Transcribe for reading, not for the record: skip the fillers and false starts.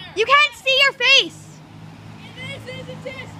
You can't see your face. This is a test.